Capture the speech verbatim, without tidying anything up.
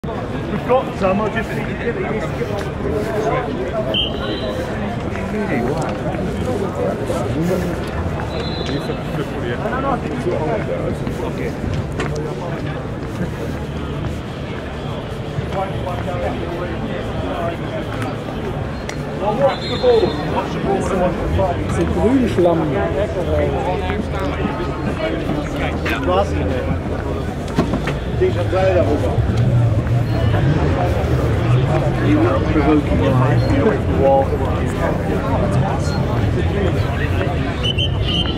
We've got some, I just need to get it. Really, wow. No, no, I think it's all right. Okay. C'est Grünschlamm. Was? Die gaat wij daarover. You are provoking your life.